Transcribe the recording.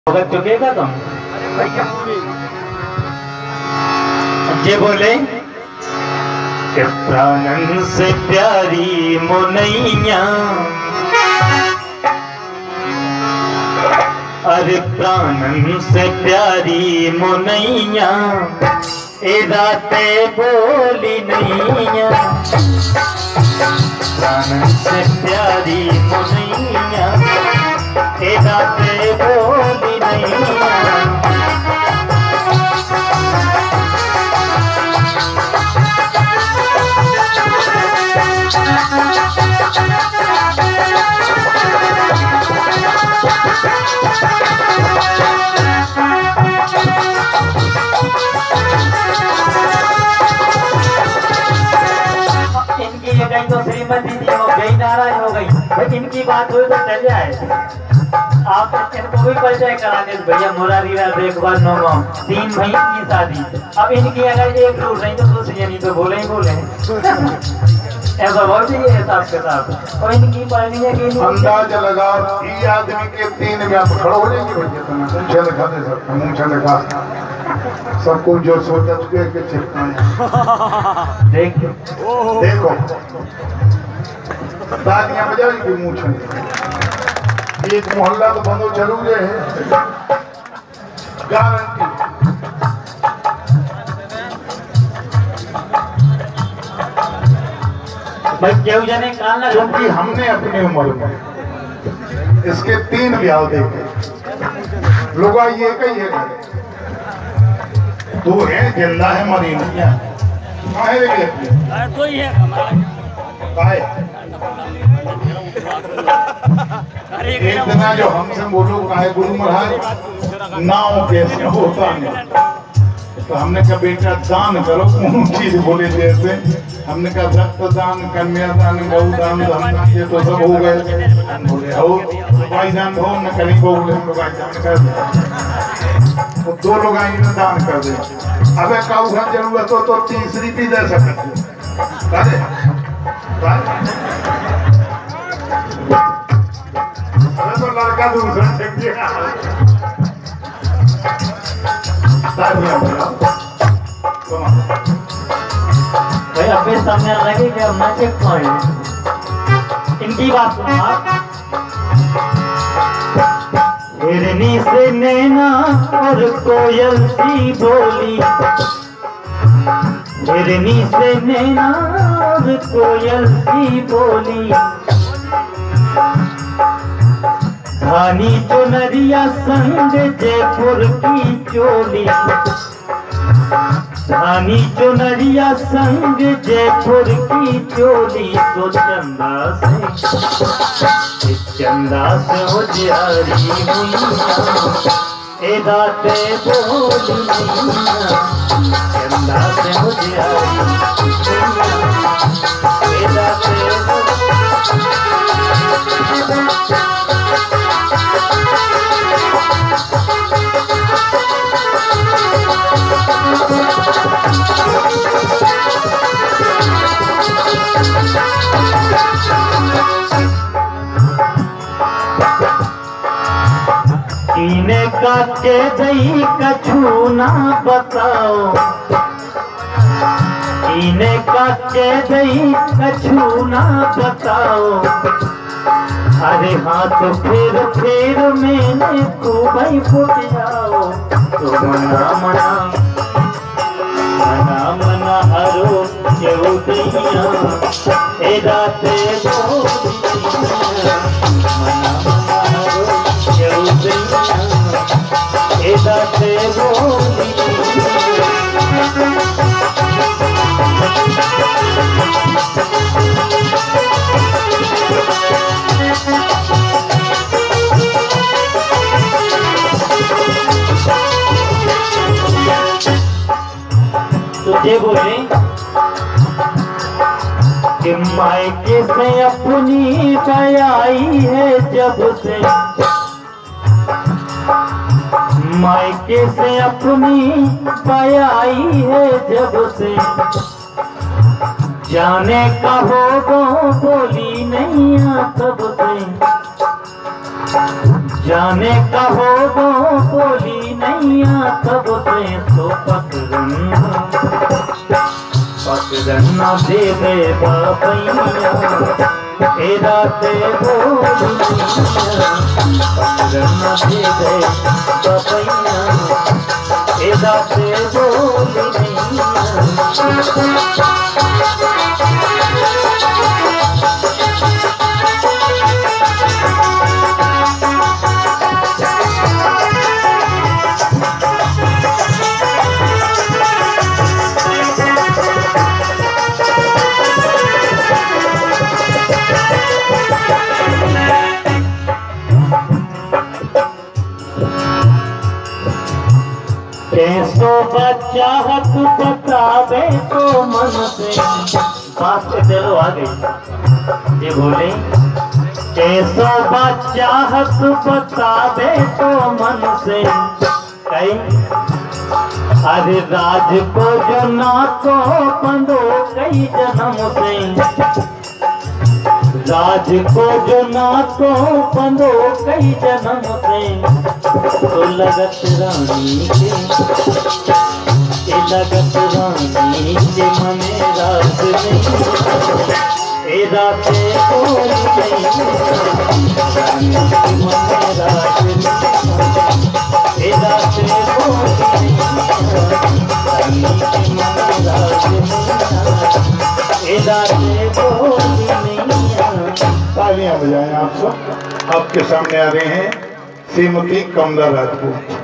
भगत चुकेगा तुम। ये बोले कि प्राणन से प्यारी मुनैया, अरे प्राणन से प्यारी मुनैया, ए राते बोली नैया। प्राणन से प्यारी मुनैया, ए राते बोली नैया। इनकी ये गई तो श्रीमती जी हो गई, नाराज हो गई भाई। इनकी बात हुई तो चल जाए। आप इनको भी परिचय करा दे भैया। मुरारी लाल देखभाल नौगांव, 3 भाई की शादी। अब इनकी अगर एक रूट नहीं तो दूसरी नहीं तो बोले ही बोले ऐसा बहुत ही हिसाब के साथ। और इनकी पढ़नी है कि अंदाजा लगा ये आदमी के 3 में आप खड़े हो जाएंगे भैया। मुझे दिखा दे सर, मुझे दिखा सब कुछ जो सोचा चुके के चिपका है। देखो दादियां बजाएंगी मुझे। एक मोहल्ला तो बंदो चलू गए गारंटी। भाई क्यों जाने कान ना, क्योंकि हमने अपनी उम्र में इसके 3 ब्याह देखे। लोग ये कही है तू है जिंदा है मरी नहीं है कोई है इतना जो हमसे बोलो काहे गुरु महाराज नाव कैसे होता है। तो हमने कहा बेटा दान करो, कौन चीज बोले जैसे हमने कहा रक्त दान, कन्यादान, गौदान, धन ये तो सब हो गए। बोले हो भाई दान हो न कहीं बोले हम लोग तो 2 लोग आएंगे दान कर दे। अबे काऊ जरूरत हो तो तीसरी भी दे सकते। तो लड़का दूसरा चाहिए। भाई अबे सामने लगे कि अब मैं चेक पॉइंट इनकी बात सुना। हिरनी से नैना और कोयल सी बोली, हिरनी से नैना और कोयल सी बोली। धानी चुनरिया संग जयपुर की चोली, धानी चुनरिया संग जयपुर की चोली। तो चंदा से हो जारी मुइया, ए दाते बोली नैया। चंदा से हो जारी ए दाते कीने का के दही कछु ना बताओ, कीने का के दही कछु ना बताओ। अरे हाथ फिर मैंने खूब फुट जाओ। तो मना हरो क्यों दैया, ए दाते बोली नैया। मना हरो क्यों दैया, ए दाते बोली तुझे बोले कि मायके से अपनी आई है जब से, मायके से अपनी आई है जब से। जाने का होगा बोली नहीं तब से। जाने कहो वो बोली नैया तब से तो पकड़ना दे दे बापैया तेरा से बोली नैया पकड़ना दे दे बापैया तेरा से बोली नैया। कैसो बचाहत बतावे तो मन से बात के चलो आ गई ये बोले कैसो बचाहत बतावे तो मन से कई अरे राज को जो ना को बंदो कई जन्म से राज को जो ना को बंदो कई जन्म से तो लगत रानी के लगत रानी के मने रात नहीं ए राते बोल गई रानी के मने रात नहीं ए राते बोल गई रानी के मने रात नहीं ए राते बोल नहीं। तालियां बजाएं आप सब। आपके सामने आ रहे हैं श्रीमती कमला राजपूत।